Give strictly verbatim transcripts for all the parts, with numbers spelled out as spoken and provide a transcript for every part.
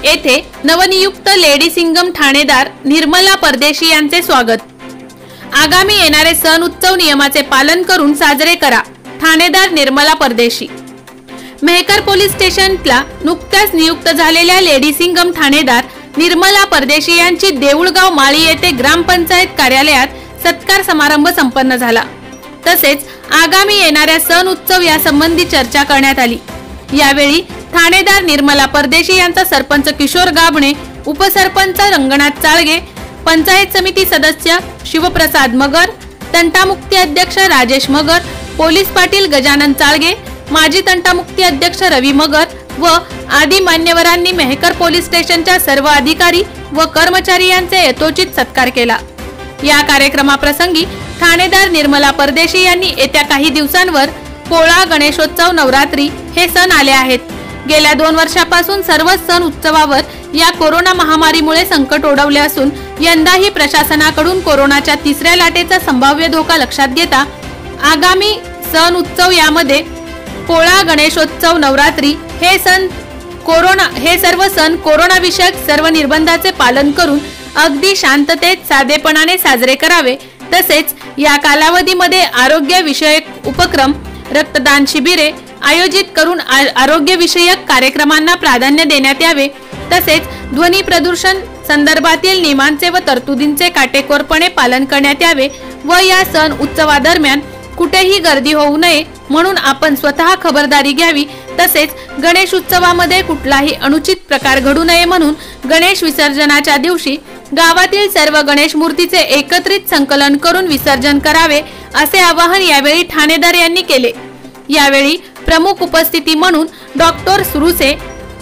येथे नवनियुक्त लेडी सिंगम ठाणेदार निर्मला परदेशी यांचे स्वागत। आगामी येणारे सण उत्सव नियमाचे पालन करून साजरे करा। ठाणेदार निर्मला परदेशी। मेहकर पोलीस स्टेशनला नुकत्याच नियुक्त झालेल्या लेडी सिंगम ठाणेदार निर्मला परदेशी यांची देऊळगाव माळी येथे ग्रामपंचायत कार्यालयात सत्कार समारंभ संपन्न झाला। तसेच आगामी येणाऱ्या सण उत्सव यासंबंधी चर्चा करण्यात आली। यावेळी ठाणेदार निर्मला परदेशी यांचा सरपंच किशोर गाबणे, उपसरपंच रंगनाथ चाळगे, पंचायत समिती सदस्य शिवप्रसाद मगर, तंटामुक्ती अध्यक्ष राजेश मगर, पोलीस पाटील गजानन चाळगे, माजी तंटामुक्ती अध्यक्ष रवी मगर व आदी मान्यवरांनी मेहकर पोलीस स्टेशनच्या सर्व अधिकारी व कर्मचारी यांचे यथोचित सत्कार केला। या कार्यक्रमाप्रसंगी ठाणेदार निर्मला परदेशी यांनी येत्या काही दिवसांवर पोळा, गणेशोत्सव, नवरात्री हे सण आले आहेत। गेल्या दोन वर्षापासून सर्व सण उत्सवावर या कोरोना महामारीमुळे संकट ओढवले असून यंदाही प्रशासनाकडून कोरोनाच्या तिसऱ्या लाटेचा संभाव्य धोका लक्षात घेता आगामी सण उत्सव यामध्ये पोळा, गणेशोत्सव, नवरात्री हे सण कोरोना हे सर्व सण कोरोना विषयक सर्व निर्बंधाचे पालन करून अगदी शांततेत साधेपणाने साजरे करावे। तसेच या कालावधीमध्ये आरोग्य विषयक उपक्रम, रक्तदान शिबिरे आयोजित करून आरोग्य विषयक कार्यक्रमांना प्राधान्य देण्यात यावे। तसेच ध्वनी प्रदूषण संदर्भातील नियमांचे व तरतुदींचे काटेकोरपणे पालन करण्यात यावे व या सण उत्सवादरम्यान कुठेही गर्दी होऊ नये म्हणून आपण स्वतः खबरदारी घ्यावी। तसेच गणेश उत्सवामध्ये कुठलाही अनुचित प्रकार घडू नये म्हणून गणेश विसर्जनाच्या दिवशी गावातील सर्व गणेश मूर्तीचे एकत्रित संकलन करून विसर्जन करावे असे आवाहन यावेळी ठाणेदार यांनी केले। यावेळी प्रमुख उपस्थिती म्हणून डॉक्टर सुरुसे,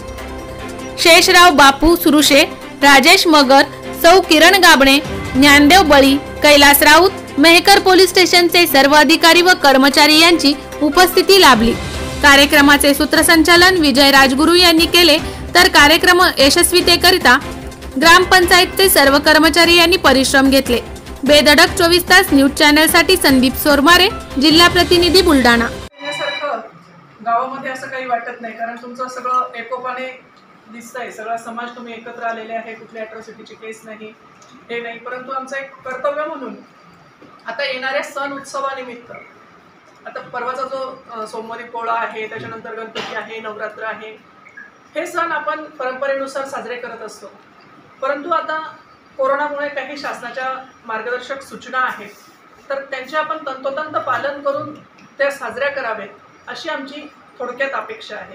शेषराव बापू सुरुशे, राजेश मगर, सौ किरण गाबणे, ज्ञानदेव बळी, कैलास राऊत, मेहकर पोलीस स्टेशनचे सर्व अधिकारी व कर्मचारी यांची उपस्थिती लाभली। कार्यक्रमाचे सूत्रसंचालन विजय राजगुरू यांनी केले तर कार्यक्रम यशस्वीतेकरिता ग्रामपंचायतचे सर्व कर्मचारी यांनी परिश्रम घेतले। बेधडक चोवीस तास न्यूज चॅनल साठी संदीप सोरमारे, जिल्हा प्रतिनिधी बुलढाणा। गावामध्ये असं काही वाटत नाही कारण तुमचं सगळं एकोपाने दिसतंय, सगळा समाज तुम्ही एकत्र आलेले आहे, कुठल्या अॅट्रॉसिटीची केस नाही हे नाही, परंतु आमचं एक कर्तव्य म्हणून आता येणाऱ्या सण उत्सवानिमित्त आता परवाचा जो सोमवारी पोळा आहे, त्याच्यानंतर गणपती आहे, नवरात्र आहे, हे सण आपण परंपरेनुसार साजरे करत असतो। परंतु आता कोरोनामुळे काही शासनाच्या मार्गदर्शक सूचना आहेत तर त्यांचे आपण तंतोतंत पालन करून त्या साजऱ्या करावेत अशी आमची थोडक्यात अपेक्षा आहे।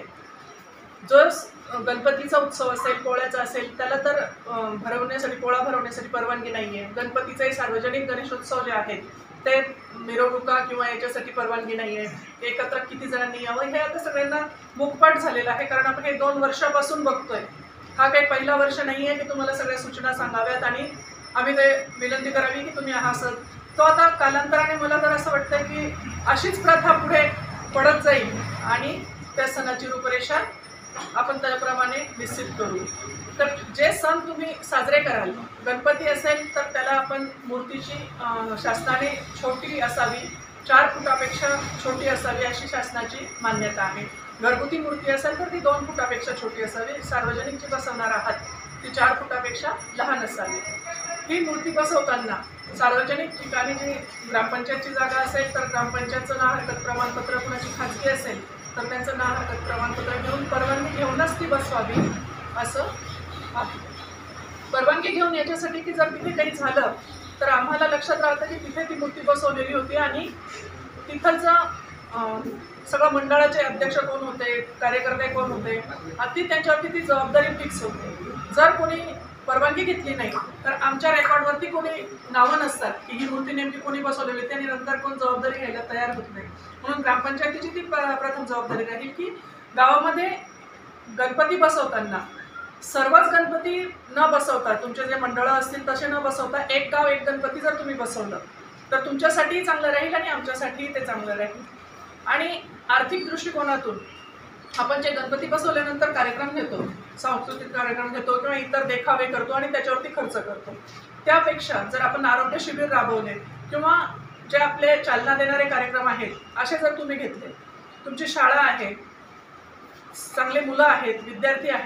जर गणपतीचा उत्सव असेल, पोळ्याचा असेल, त्याला तर भरवण्यासाठी पोळा भरवण्यासाठी परवानगी नाही आहे। गणपतीचे सार्वजनिक गणेशोत्सव जे आहेत ते मिरवणुका किंवा याच्यासाठी परवानगी नाही आहे। एकत्र किती जणांनी यावं हे आता सगळ्यांना मुखपाठ झालेलं आहे कारण आपण हे दोन वर्षापासून बघतोय। हा काही पहिला वर्ष नाही आहे की तुम्हाला सगळ्या सूचना सांगाव्यात आणि आम्ही ते विनंती करावी की तुम्ही हा सण, तो आता कालांतराने मला तर असं वाटतं की अशीच प्रथा पुढे पडत जाईल आणि त्या सणाची रूपरेषा आपण त्याप्रमाणे निश्चित करू। तर जे सण तुम्ही साजरे कराल, गणपती असेल तर त्याला आपण मूर्तीची शासनाने छोटी असावी, चार फुटापेक्षा छोटी असावी अशी शासनाची मान्यता आहे। घरगुती मूर्ती असेल तर ती दोन फुटापेक्षा छोटी असावी, सार्वजनिक जी बसवणार आहात ती चार फुटापेक्षा लहान असावी। ही मूर्ती बसवताना सार्वजनिक ठिकाणी जी ग्रामपंचायतची जागा असेल तर ग्रामपंचायतचं ना हरकत प्रमाणपत्र, कुणाची खाजगी असेल तर त्यांचं ना हरकत प्रमाणपत्र घेऊन परवानगी घेऊनच ती बसवावी असं आहे। परवानगी घेऊन याच्यासाठी की जर तिथे काही झालं तर आम्हाला लक्षात राहतं की तिथे ती मूर्ती बसवलेली होती आणि तिथलचं सगळं मंडळाचे अध्यक्ष कोण होते, कार्यकर्ते कोण होते, अगदी त्यांच्यावरती ती जबाबदारी फिक्स होते। जर कोणी परवानगी घेतली नाही तर आमच्या रेकॉर्डवरती कोणी नावं नसतात की ही मूर्ती नेमकी कोणी बसवलेली होती आणि नंतर कोण जबाबदारी घ्यायला तयार होत नाही। म्हणून ग्रामपंचायतीची ती प्रथम जबाबदारी राहील की गावामध्ये गणपती बसवताना सर्वच गणपती न बसवता, तुमचे जे मंडळं असतील तसे न बसवता एक गाव एक गणपती जर तुम्ही बसवलं तर तुमच्यासाठीही चांगलं राहील आणि आमच्यासाठीही ते चांगलं राहील। आणि आर्थिक दृष्टिकोनातून आपण जे गणपती बसवल्यानंतर कार्यक्रम घेतो, सांस्कृतिक कार्यक्रम घेतो किंवा इतर देखावे करतो आणि त्याच्यावरती खर्च करतो, त्यापेक्षा जर आपण आरोग्य शिबिर राबवले किंवा जे आपले चालना देणारे कार्यक्रम आहेत असे जर तुम्ही घेतले, तुमची शाळा आहे, चांगले मुलं आहेत, विद्यार्थी आहेत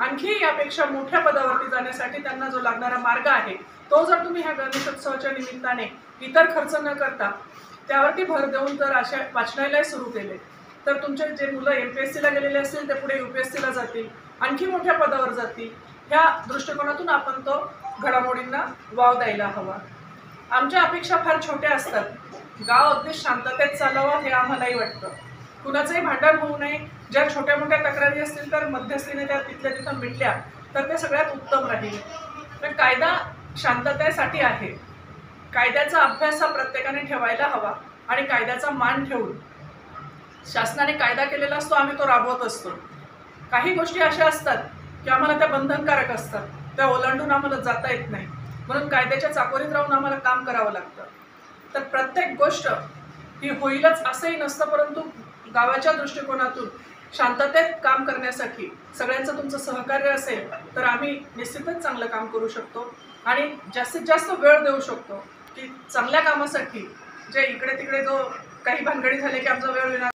आणखी यापेक्षा मोठ्या पदावरती जाण्यासाठी त्यांना जो लागणारा मार्ग आहे तो जर तुम्ही ह्या गणेशोत्सवाच्या निमित्ताने इतर खर्च न करता त्यावरती भर देऊन जर अशा वाचनालय सुरू केले तर तुमचे जे मुलं एम पी एस सीला गेलेले असतील ते पुढे यू पी एस सीला जातील, आणखी मोठ्या पदावर जातील. ह्या दृष्टिकोनातून आपण तो घडामोडींना वाव द्यायला हवा. आमच्या अपेक्षा फार छोट्या असतात. गाव अगदी शांततेत चालावं हे आम्हालाही वाटतं. कुणाचंही भांडण होऊ नये. ज्या छोट्या मोठ्या तक्रारी असतील तर मध्यस्थीने त्या तिथल्या तिथं मिटल्या तर ते सगळ्यात उत्तम राहील. पण कायदा शांततेसाठी आहे. कायद्याचा अभ्यास हा प्रत्येकाने ठेवायला हवा आणि कायद्याचा मान ठेवून शासनाने कायदा केलेला असतो, आम्ही तो राबवत असतो. काही गोष्टी अशा असतात की आम्हाला त्या बंधनकारक असतात, त्या ओलांडून आम्हाला जाता येत नाही, म्हणून कायद्याच्या चाकोरीत राहून आम्हाला काम करावं लागतं. तर प्रत्येक गोष्ट ही होईलच असंही नसतं, परंतु गावाच्या दृष्टिकोनातून शांततेत काम करण्यासाठी सगळ्यांचं तुमचं सहकार्य असेल तर आम्ही निश्चितच चांगलं काम करू शकतो आणि जास्तीत जास्त वेळ देऊ शकतो की चांगल्या कामासाठी. जे इकडे तिकडे जो काही भानगडी झाले की आमचा वेळ विना